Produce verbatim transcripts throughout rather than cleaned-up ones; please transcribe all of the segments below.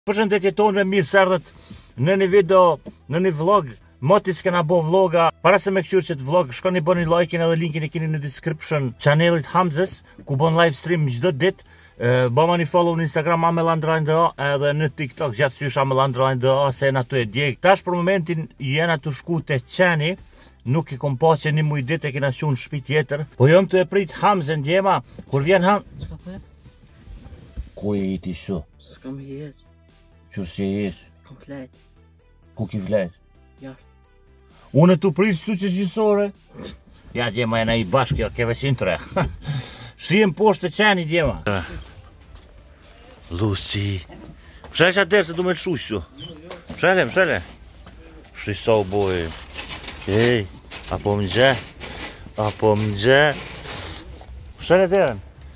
Përshëndetje tonë, mirë se erdhët në një video, në një vlog. Moti s'kena bo vloga. Para se me këqyrë që të vlog, shkoni bëni like-in edhe linkin e keni në description channelit Hamzës, ku bon live stream çdo ditë. Bëma një follow në Instagram amelandrandë edhe në TikTok gjatë sysh amelandrandë se në ato e djeg. Tash për momentin jena të shku të qeni, nuk i kom pa që një muj ditë e kena qu në shpi tjetër. Po jom të e prit Hamzën djema, kur vjen Ham... Çka the? Ku e iti shtu? S'kam hiç. Qërë si e jesh? Kam flet. Ku ki flet? Jashtë. Unë tu prit shtu që gjysore? Ja djema e na i bashkë, jo, keve qenë tre. Shiem poshtë të qeni djema. Lucy. Mshele që atërë se du me të shush tu. Mshele, mshele. Shisa u boj. Ej, apo më gje. Apo më gje. Mshele dherën.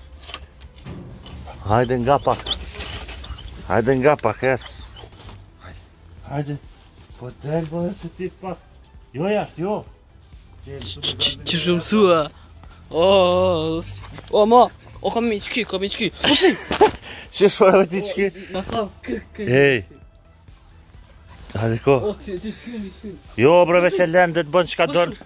Hajde nga pak. Hajde nga pak, ec. Hajde. Po del, po e të ti pak. Jo jashtë, jo. Që shumë sua. O, o, ma. O, kam i qki, kam i qki. Pusi! Që shpara me ti qki? Në kam kërk, kërk. Ej. Hajde ko. O, ti s'ky, ti s'ky. Jo, bre, veç e lem dhe të bënë qka donë.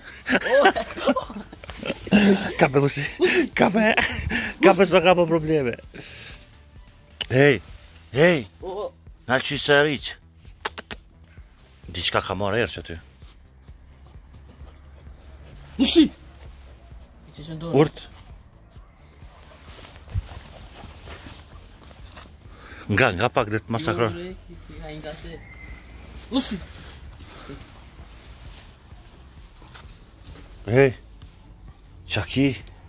Kape, Lucy. Kape. Kape s'o ka po probleme. Ej. Ej. Nalë që i se rriq. Di qka ka marrë erë që ty. Lucy! I që që ndonë. Urt. Nga, nga pak dhe të masakro. Jo, bre, ki hajnë nga te. Lucy! Hej. Qa ki?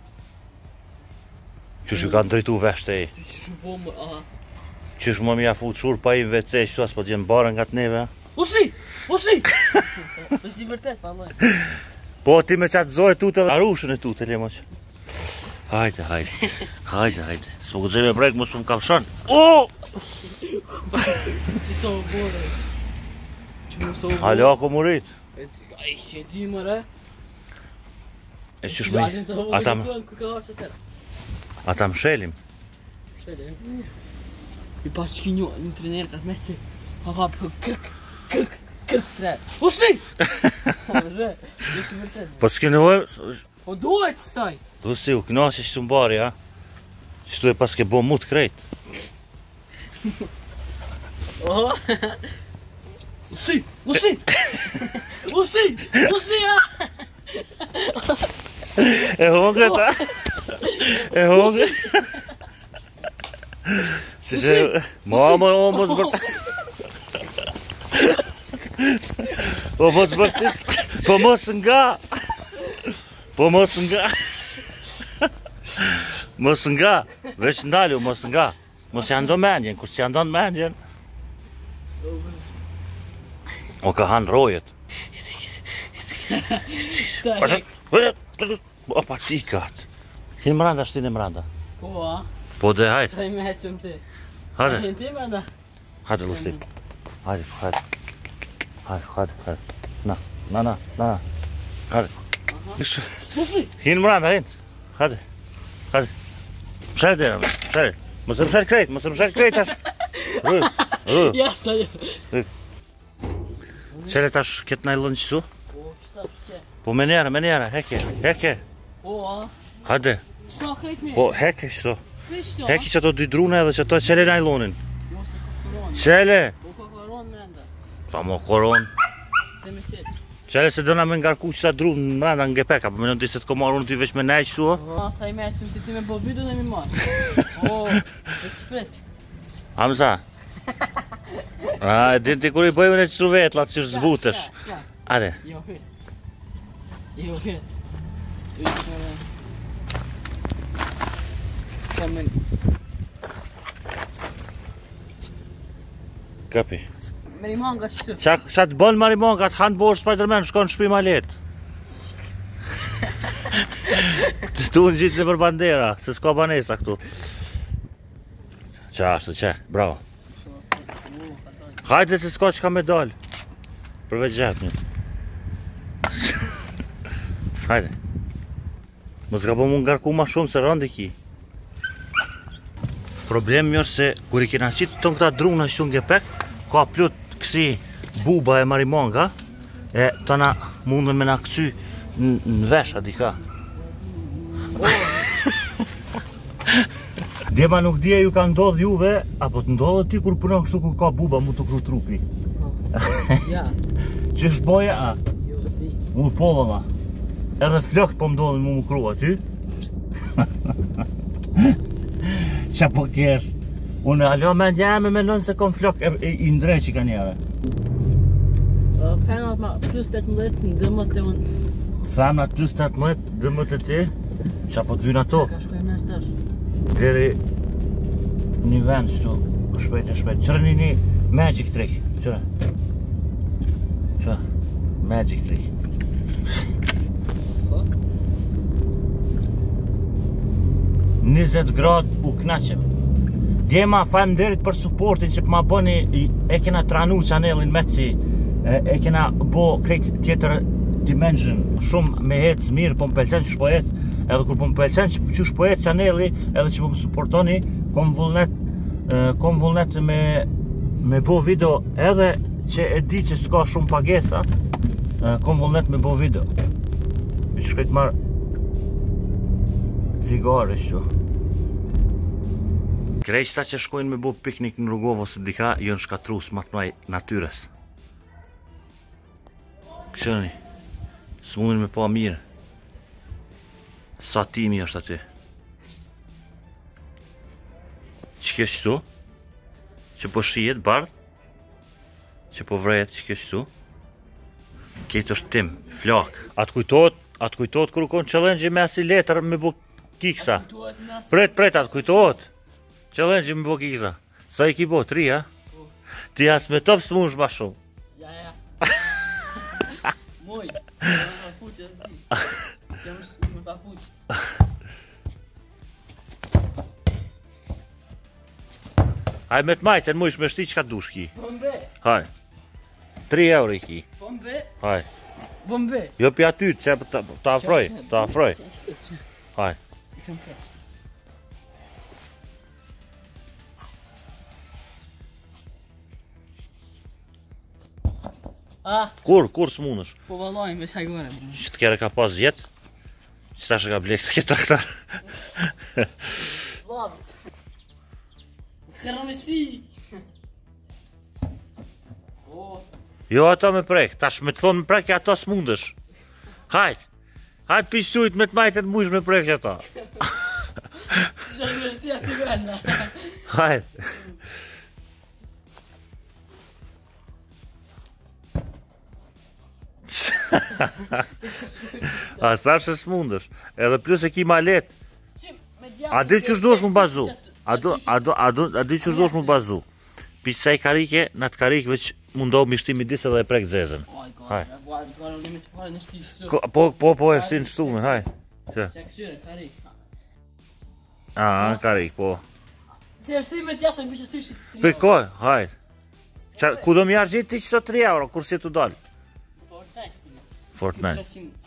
Qysh ju kanë drejtu veshte e? Që shumë po më, aha. Qysh më mja fut shur pa i ve ce qëtu as po gjenë barën nga të neve? Lucy! Lucy! Lucy vërtet, pa loj. Po ti me qatë zojë tute dhe arushën e tute, le moq. Hajde, hajde. Hajde, hajde. S'u gëzhe me brek, mos më kafshon. O! Që sa u bore. Që më sa u bore. Halo, ako murit. E i që di më re. E qysh me... Ata më... Ku ka arë që tërë. Ata më shelim. Shele. I pas që një një trener ka me që. Ha ka për kërk, kërk, kërk tre. Lucy! Re, Lucy vërtet. Po s'ke në vërë... Po duhet që saj. Lucy, u knashe që të mbari, ha? Qëtu e pas ke bo mut krejt. Oho. Lucy! Lucy! Lucy! Lucy, ha! E hongret, ha? E hongret. Që që... Mama, o mos bërë... Po mos bërë... Po mos nga... Po mos nga... Mos nga... Veç ndalu, mos nga... Mos janë do mendjen, kur si janë do mendjen... O ka hanë rojet. Staj. O pa qikat. Hinë mranda, shtinë mranda. Po, ha? Po dhe hajtë. Staj me heqëm ti. Hajde. Hajde ti, mërda. Hajde, Lucy. Hajde, hajde. Hajde, hajde, hajde. Na, na, na, na. Hajde. Lucy! Hinë mranda, hinë. Hajde. Hajde. Mshel dhe, mshel. Mësë mshel krejt, mësë mshel krejt tash. Rë, rë. Ja, staj. Qele tash këtë najlon qëtu? Po, qëta, qëta. Po me njera, me njera, heke, heke. Po, ha? Hajde. Sa krejt me? Po, heke qëto. Pishto, ha? Heki që ato dy drune edhe që ato qele najlonin. Mos e koron. Qele. Po ka koron mrenda. Sa mo koron. Se me qëtë. Qele se dëna me ngarku që ta drunë në mranda në gepeka, po me në di se të ko marrë unë ty veç me nej qëtu, o? Po, sa i me qëmë ti ti me bo video dhe mi marrë. Po, e shpret. Hamza. A, e din ti kur i bëjmë në qëru vetlat që zbutesh. Ade. Jo, hës. Jo, hës. Ishtë në... Kamen. Kapi. Merimanga qëtë. Qa, qa të bënë Marimanga, të hanë bosh Spiderman, shkon në shpi ma letë. Tu në gjitë në për bandera, se s'ka banesa këtu. Qa ashtu, qe, bravo. Hajde se s'ka që ka medal. Përveç gjep një. Hajde. Mos ka po mu ngarku ma shumë se rëndi ki. Problemi është se kur i kena qitë ton këta druna që unë gepek, ka plot kësi buba e marimonga, e tëna mundën me na këcy në vesh adika. Djema nuk dje ju ka ndodh juve, apo të ndodhë ti kur punon kështu kur ka buba mu të kru trupi. Ja. Që është boja, a? Jo, s'di. Mu po valla. Edhe flokët po mdodhin mu mu kru aty. Qa po kesh? Unë alo me ndjeme me nënë se kom flok e, e, i ndreqi ka njere. Femnat ma plus tetëmbëdhjetë në dëmët e unë. Femnat plus tetëmbëdhjetë, dëmët e ti? Qa po të vynë ato? Ka shkoj mes tash. Deri një vend qëtu, shpejt e shpejt. Qërë një një magic trick, qërë? Qërë? Magic trick. njëzet gradë u knaqem. Djema, faleminderit për supportin që ma bëni, e kena tranu channelin me ci, e kena bo krejt tjetër dimension, shumë me hec mirë, po më pëlqen që shpo hec, edhe kur po më pëlqen që shpo hec channeli, edhe që po më supportoni, kom vullnet, kom vullnet me, me bo video, edhe që e di që s'ka shumë pagesa, kom vullnet me bo video. Mi që shkajt marë cigare qëtu. Krejqta që shkojnë me bo piknik në rrugovë ose dika, jënë shkatrus matmaj natyres. Këshëni, s'mundin me pa mirë. Sa timi është aty. Që kjo qëtu? Që po shijet bardh? Që po vrejet që kjo qëtu? Këtë është tim, flak. Atë kujtojt, atë kujtojt kërë konë challenge me asi letër me bo kiksa. Pret, pret, atë kujtojt. Challenge me bo kiksa. Sa i ki bo, tri, ha? Ti as me top s'munsh ma shumë. Ja, ja. Moj, me papuq e s'di. Jam me papuq. Haj me t'majten mujsh me shti qka dush ki. Bombe. Haj. tri euro i ki. Bombe. Haj. Bombe. Jo pja ty, që ta afroj, ta afroj. Haj. I kam pres. Ah, Kur, kur s'munësh? po vallajnë veç hajgore. Që t'kere ka pas jetë? Që tash e ka blek të këtë traktar? Lavit. Kërëmësi. Oh. Jo ato me prek, tash me të thonë me prek e ato s'mundësh. Hajt, hajt pishujt me t'majtet mujsh me prek e ato. Që në shtia t'i venda. Hajt. A thash se s'mundësh, edhe plus e ki ma let. A di që shdosh mu bazu? A do, a do, a do, a di që shdosh mu bazu? Pisa i karike, në të karike veç mundoh mishtimi disë edhe e prek zezën. Haj. Po, po, po e shti në shtume, haj. Që? Që këqyre, karik. A, karik, po. Që e shti me tjatën bishë të shit. Për koj, haj. Ku do mi argjit ti që të tri euro, kur si të dalë? Fortnite.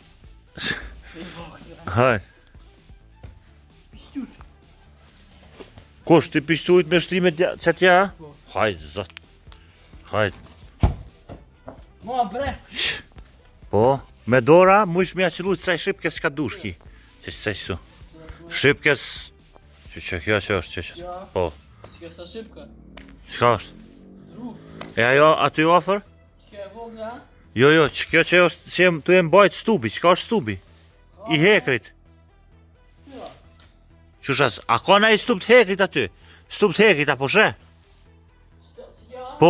Haj. Pishtush. Kush, ti pishtujt me shtrime që tja? Hajt, zot. Hajt. Moa bre. Po, me dora, mu ish me aqilujt saj shqipkes qka dushki. Që që që që shqipkes... Që që kjo që është që që... Po. Që kjo sa shqipka? Qka është? Dru. E ajo aty ofër? Që kjo e vogla? Jo, jo, që kjo që është që jem të e mbajt stubi, qka është stubi? I hekrit. Qushas, a ka na i stup të hekrit aty? Stup të hekrit, apo shë? Po.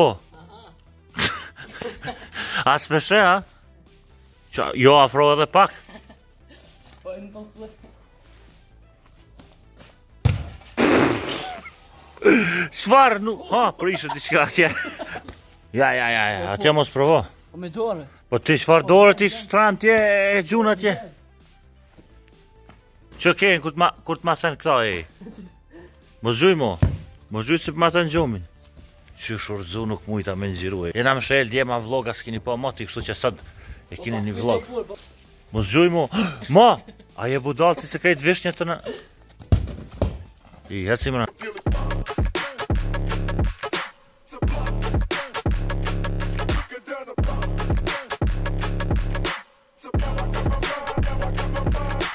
As me shë, a? Jo, afro edhe pak. Po e në pëllë. Shfarë nuk, ha, prishë t'i qka atje. Ja, ja, ja, ja, atje mos provo. Po me dore. Po ti qfar dore ti shtran tje e gjun atje? Që kejnë kur t'ma thënë këta e? Mos gjuj mo, mos gjuj se për ma thënë gjomin. Që shurëdzu nuk mujta me nëgjiruaj. Jena më shëll djema vloga s'kini pa moti, kështu që sot e kini një vlog. Mos gjuj mo, ma! A je budal ti se krejt vishnje të në... I, heci më në...